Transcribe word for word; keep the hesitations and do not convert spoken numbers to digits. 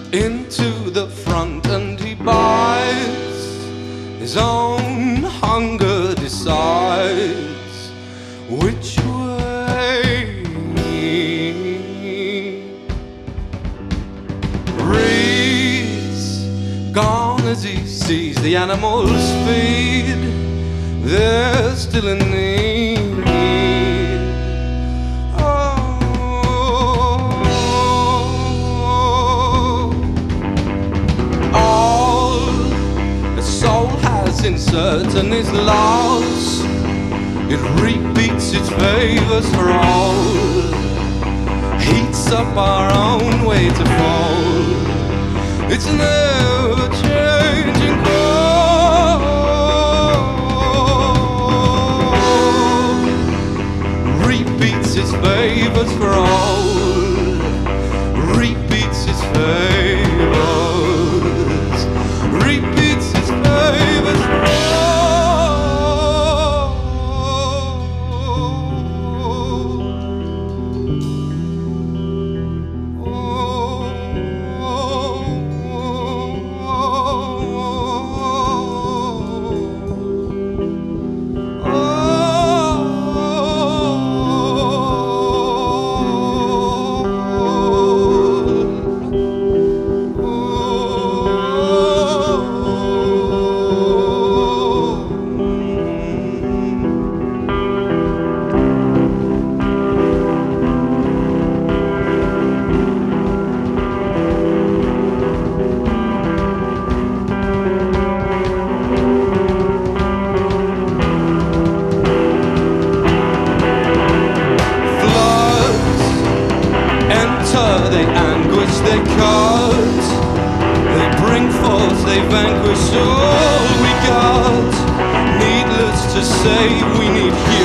into the front, and he bites his own hunger, decides which way. Reed's gone as he sees the animals feed, they're still in need. Insert and is lost, it repeats its favors for all, heats up our own way to fall. It's an ever-changing call, repeats its favors for all, repeats its favors, repeats its favors for all. They anguish, they cut, they bring forth, they vanquish all we got. Needless to say, we need you.